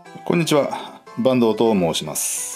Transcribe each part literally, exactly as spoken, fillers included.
こんにちは、坂東と申します。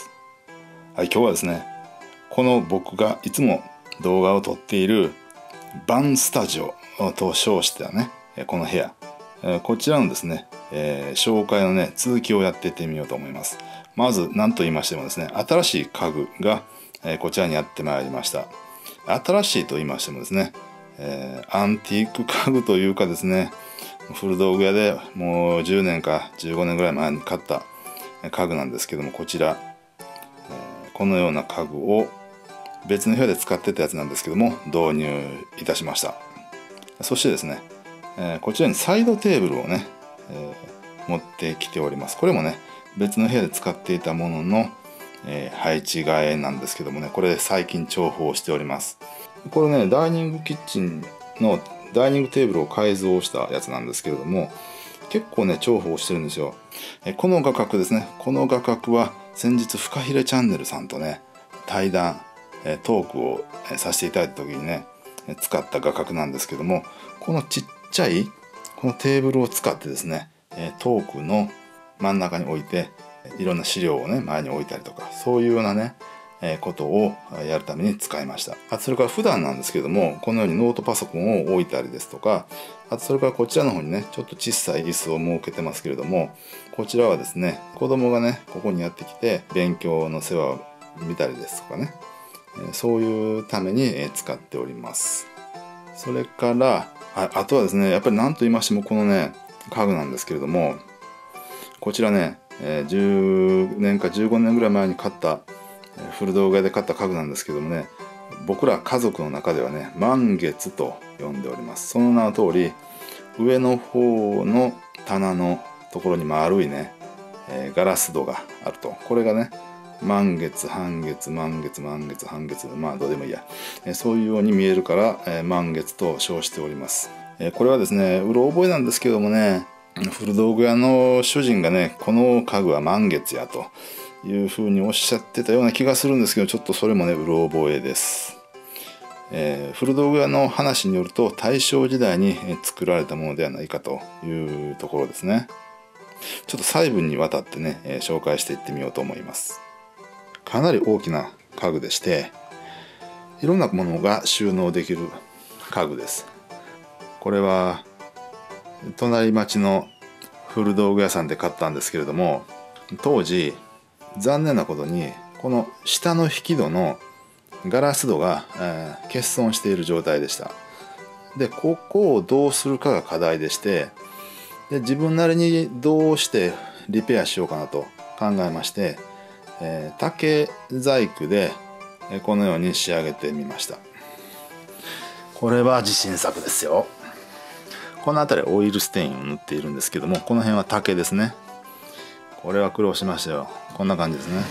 はい、今日はですね、この僕がいつも動画を撮っているバンスタジオと称してはね、この部屋、こちらのですね、えー、紹介のね、続きをやっていってみようと思います。まず何と言いましてもですね、新しい家具が、えー、こちらにやってまいりました。新しいと言いましてもですね、えー、アンティーク家具というかですね、古道具屋でもうじゅうねんかじゅうごねんぐらい前に買った家具なんですけども、こちら、えー、このような家具を別の部屋で使ってたやつなんですけども導入いたしました。そしてですね、えー、こちらにサイドテーブルをね、えー、持ってきております。これもね、別の部屋で使っていたものの、えー、配置替えなんですけどもね、これ最近重宝しております。これね、ダイニングキッチンのダイニングテーブルを改造したやつなんですけれども、結構ね重宝してるんですよ。えこの画角ですね。この画角は先日フカヒレチャンネルさんとね対談えトークをさせていただいた時にね使った画角なんですけども、このちっちゃいこのテーブルを使ってですね、トークの真ん中に置いていろんな資料をね前に置いたりとか、そういうようなねことをやるために使いました。あとそれから普段なんですけども、このようにノートパソコンを置いたりですとか、あとそれからこちらの方にねちょっと小さい椅子を設けてますけれども、こちらはですね子供がねここにやってきて勉強の世話を見たりですとかね、そういうために使っております。それからあ, あとはですね、やっぱり何と言いましてもこのね家具なんですけれども、こちらねじゅうねんかじゅうごねんぐらい前に買った古道具屋で買った家具なんですけどもね、僕ら家族の中ではね満月と呼んでおります。その名の通り、上の方の棚のところに丸いね、えー、ガラス戸があると、これがね満月半月満月満月半月、まあどうでもいいや、えー、そういうように見えるから、えー、満月と称しております。えー、これはですねうろ覚えなんですけどもね、古道具屋の主人がねこの家具は満月やというふうにおっしゃってたような気がするんですけど、ちょっとそれもねうろ覚えです。えー、古道具屋の話によると大正時代に作られたものではないかというところですね。ちょっと細部にわたってね、えー、紹介していってみようと思います。かなり大きな家具でして、いろんなものが収納できる家具です。これは隣町の古道具屋さんで買ったんですけれども、当時残念なことにこの下の引き戸のガラス戸が、えー、欠損している状態でした。でここをどうするかが課題でして、で自分なりにどうしてリペアしようかなと考えまして、えー、竹細工でこのように仕上げてみました。これは自信作ですよ。この辺りオイルステインを塗っているんですけども、この辺は竹ですね。これは苦労しましたよ。こんな感じですね。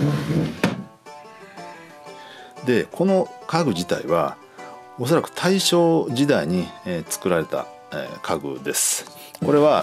でこの家具自体はおそらく大正時代に、えー、作られた、えー、家具です。これは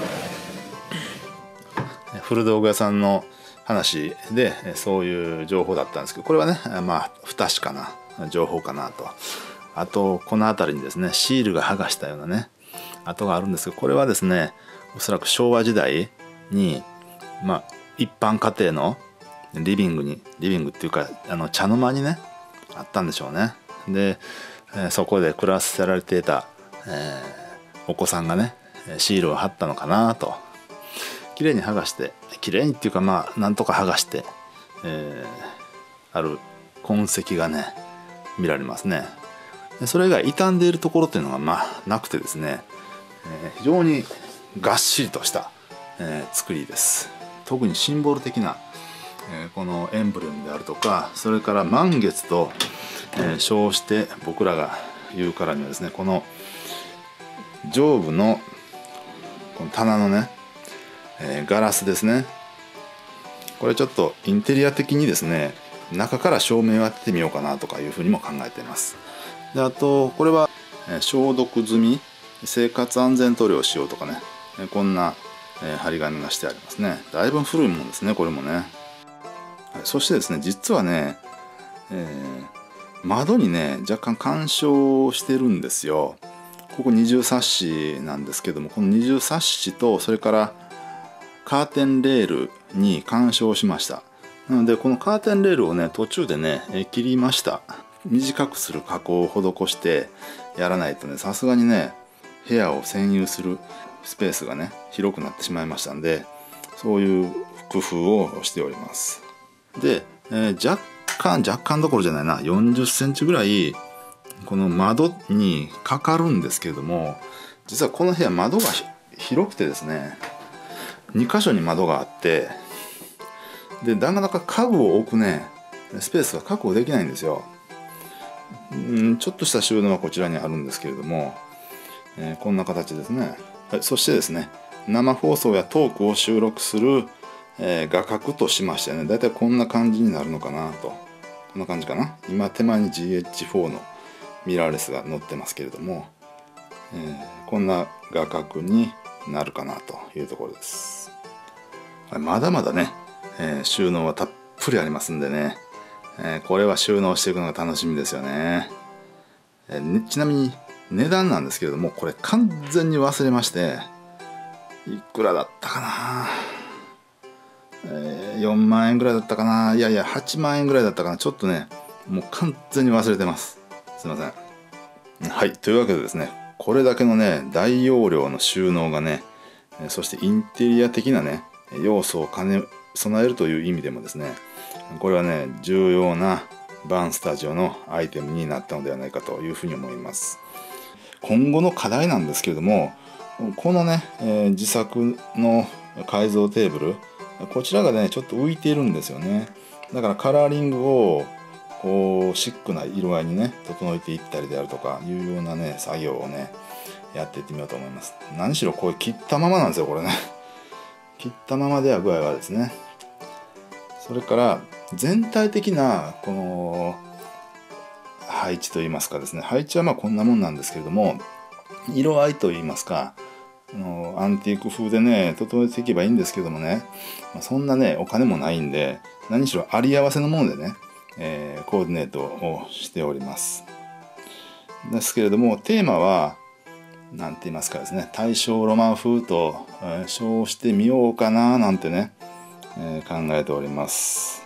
古道具屋さんの話でそういう情報だったんですけど、これはねまあ不確かな情報かなと。あとこの辺りにですねシールが剥がしたようなね跡があるんですけど、これはですねおそらく昭和時代にまあ一般家庭のリビングにリビングっていうかあの茶の間にねあったんでしょうね。で、えー、そこで暮らせられていた、えー、お子さんがねシールを貼ったのかなと。綺麗に剥がして綺麗にっていうかまあなんとか剥がして、えー、ある痕跡がね見られますね。でそれ以外傷んでいるところっていうのがまあなくてですね、えー、非常にがっしりとした、えー、作りです。特にシンボル的な、えー、このエンブレムであるとか、それから満月と、えー、称して僕らが言うからにはですね、この上部のこの棚のね、えー、ガラスですね。これちょっとインテリア的にですね中から照明を当ててみようかなとかいうふうにも考えています。であとこれは、えー、消毒済み生活安全塗料をしようとかね、えー、こんな、えー、張り紙がしてありますね。だいぶ古いものですねこれもね。はい、そしてですね実はね、えー、窓にね若干干渉してるんですよ。ここ二重サッシなんですけども、この二重サッシとそれからカーテンレールに干渉しました。なのでこのカーテンレールをね途中でね切りました。短くする加工を施してやらないとね、さすがにね部屋を占有するスペースがね広くなってしまいましたんで、そういう工夫をしております。で、えー、若干若干どころじゃないな、よんじゅっセンチぐらいこの窓にかかるんですけれども、実はこの部屋窓が広くてですね、に箇所に窓があって、でなかなか家具を置くねスペースが確保できないんですよ。うんちょっとした収納はこちらにあるんですけれども、えー、こんな形ですね。はい、そしてですね、生放送やトークを収録する、えー、画角としましてね、だいたいこんな感じになるのかなと。こんな感じかな。今手前に ジーエイチフォー のミラーレスが載ってますけれども、えー、こんな画角になるかなというところです。はい、まだまだね、えー、収納はたっぷりありますんでね、えー、これは収納していくのが楽しみですよね。えー、ねちなみに値段なんですけれども、これ完全に忘れまして、いくらだったかな、えー、よんまんえんぐらいだったかな、いやいやはちまんえんぐらいだったかな、ちょっとねもう完全に忘れてます。すいません。はい、というわけでですね、これだけのね大容量の収納がね、そしてインテリア的なね要素を兼ね備えるという意味でもですね、これはね重要なバンスタジオのアイテムになったのではないかというふうに思います。今後の課題なんですけれども、このね、えー、自作の改造テーブル、こちらがねちょっと浮いているんですよね。だからカラーリングをこうシックな色合いにね整えていったりであるとかいうようなね作業をねやっていってみようと思います。何しろこれ切ったままなんですよ、これね。切ったままでは具合はですね。それから全体的なこの配置といいますかですね、配置はまあこんなもんなんですけれども、色合いといいますか、あのアンティーク風でね整えていけばいいんですけどもね、まあ、そんなねお金もないんで、何しろあり合わせのものでね、えー、コーディネートをしております。ですけれどもテーマは何て言いますかですね、大正ロマン風と、えー、称してみようかななんてね、えー、考えております。